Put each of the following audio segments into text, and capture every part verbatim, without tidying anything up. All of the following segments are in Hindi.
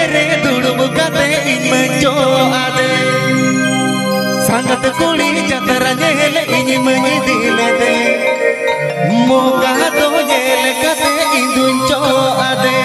रे दुड़ुब कते इन मंजो आदे संगत कुड़ी जतरा जेल इन मंजी दिले दे मोका तो जेल कते इंदुंचो आदे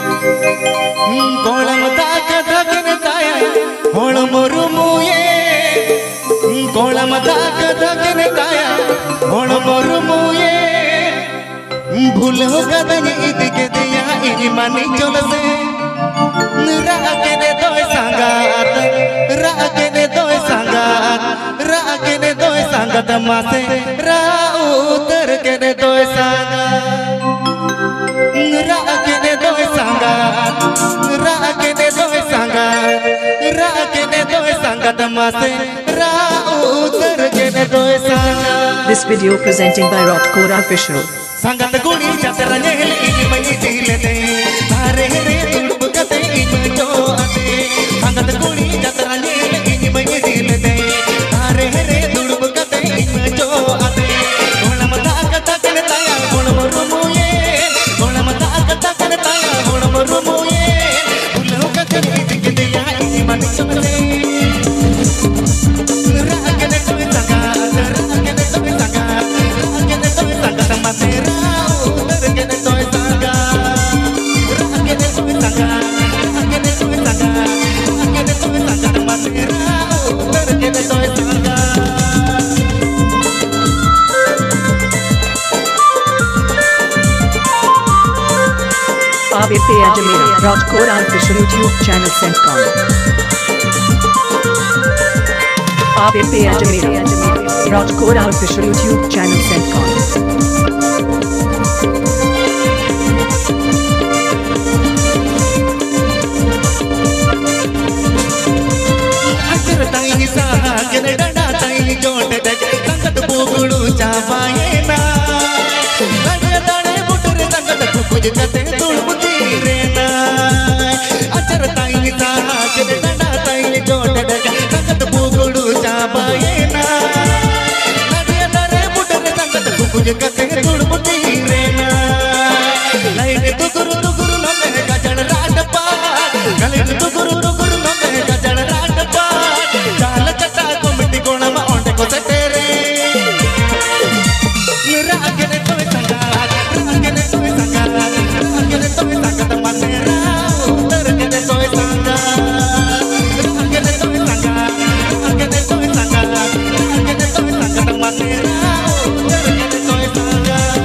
कोलम दाग दगन ताया होल मुरुमुये कोलम दाग दगन ताया होल मुरुमुये भूल हो गदनी इदिके दिया इनी मानी चलसे राके ने दोय संगात राके ने दोय संगात राके ने दोय संगत मासे रा उतर के ने दोय संगात राके ने दोय संगात राके ने दोय संगात राके ने दोय संगत मासे रा उतर के ने दोय संगात. This video presenting by KORA Official. संगत गुणी जतरा जेल इन मंजी दिले दे धारे रे दुड़ुब कते इन जो आदे संगत गुणी जतरा जेल इन मंजी दिले दे धारे रे दुड़ुब कते इन जो आदे कोलम दाग दगन ताया होल मुरुमुये कोलम दाग दगन ताया होल मुरुमुये भूल हो गदनी इदिके दिया इन मानी चलसे रागने तोय संगात रागने तोय संगात रागने तोय संगत मासे आप पे अजमेरा डॉट कोरा ऑफिशियल यूट्यूब चैनल सेंड कॉल आप पे अजमेरा डॉट कोरा ऑफिशियल यूट्यूब चैनल सेंड कॉल अचर ताई साहा के डंडा ताई जोट दग संगत बोगुड़ू चापाए ना गड़े दाड़े बुटरे संगत कुछ कते तुड़बुती रे ना अचर ताई साहा के डंडा ताई जोट दग संगत बोगुड़ू चापाए ना गड़े दाड़े बुटरे संगत कुछ कते तुड़बुती रे ना लाइट तुगुरु तुगुरु न में गजन राट पा गलिट तुगुरु तुगुरु न में गजन राट पा चाल चटा को मिट्टी कोणा मा ओंटे को सटेरे रागने तोय संगात रागने तोय संगात रागने तोय संगात मासे रा उतर के तोय संगात रागने तोय संगात रागने तोय संगात रागने तोय संगात मासे रा उतर के तोय संगात.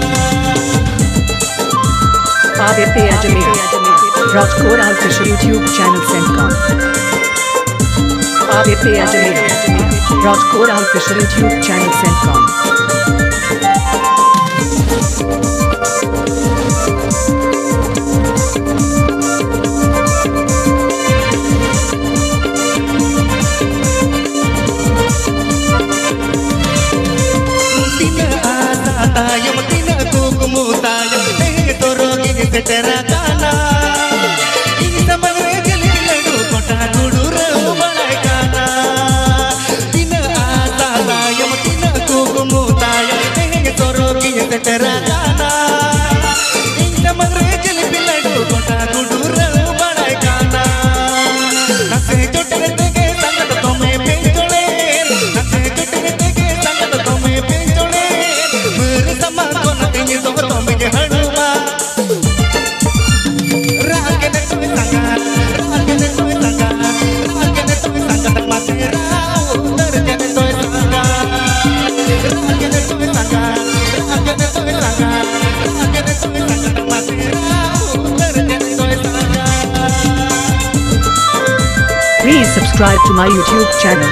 आप पे अजमेरा डॉट कोरा ऑफिशियल यूट्यूब चैनल सेंड कॉल आप पे अजमेरा डॉट कोरा ऑफिशियल यूट्यूब चैनल सेंड कॉल तायम तीन कुकुमु तायम तेह तो रोगी से तेरा गाना इन समरे जली लडू कोटा गुडू रू बड़ाई गाना तीन आता तायम तीन कुकुमु तायम तेह तो रोगी से तेरा गाना इन समरे जली लडू कोटा गुडू रू बड़ाई गाना नसे चोटरे तेगे संगत तो में पेंचोले नसे चोटरे तेगे संगत तो में पेंचोले sama kona tingi so to me hanuma raagene toy sangat raagene toy sangat raagene toy sangat mase ra utar gene toy sangat raagene toy sangat raagene toy sangat raagene toy sangat mase ra utar gene toy sangat. Please subscribe to my YouTube channel.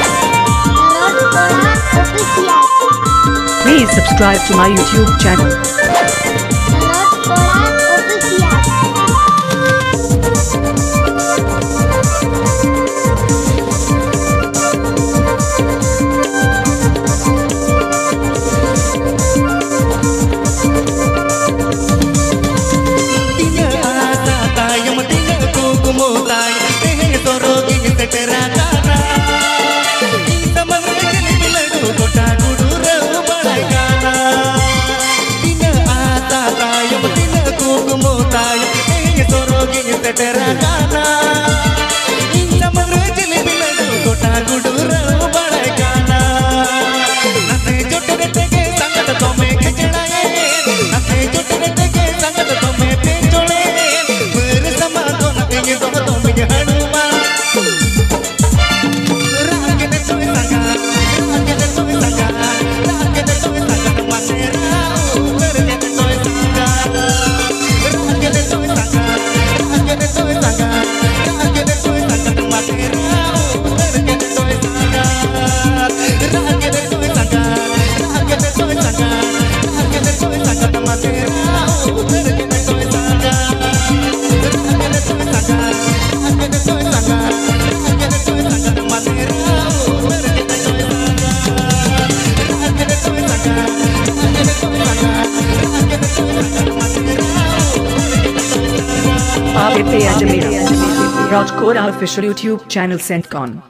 Please subscribe to my YouTube channel. तेरा गाना चमर जिलेबी लड्डू गोटा गुडू रणू बड़ा गाना नसे जोटे के संगत तो में खिचड़ाए नसे जोटे के संगत तो में पेचोड़े पर समा तो नते ये तो तो में हनुमान राग ने सोए संगा राग ने सोए संगा राग ने सोए संगा मातेरा ऊपर ने सोए संगा राग ने सोए संगा राग ने सोए संगा राग ने सोए संगा मातेरा ऊपर ने सोए संगा राग ने सोए संगा राग ने सोए संगा राग ने सोए संगा मातेरा ऊपर ने सोए संगा राग ने सोए संगा राग ने सोए संगा राग ने सोए संगा मातेरा ऊपर ने सोए संगा राग ने सोए संगा राग ने सोए संगा राग ने सोए संगा मातेरा ऊपर ने सोए संगा आप पे Ajamera Raj Kora official YouTube channel sent con